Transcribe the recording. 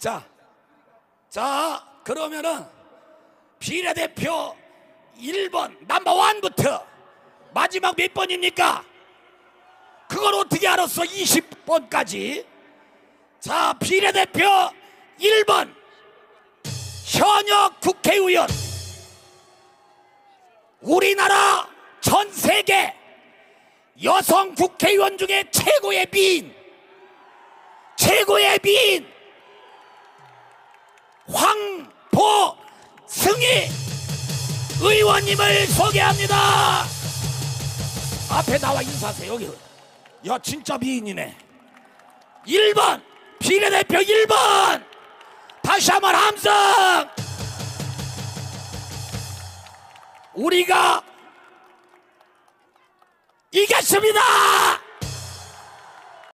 자 그러면은 비례대표 1번 넘버1부터 마지막 몇 번입니까? 그걸 어떻게 알았어? 20번까지. 자, 비례대표 1번 현역 국회의원, 우리나라 전 세계 여성 국회의원 중에 최고의 미인, 황보승희 의원님을 소개합니다. 앞에 나와 인사하세요. 여기. 야, 진짜 미인이네. 1번 비례대표 1번 다시 한번 함성. 우리가 이겼습니다.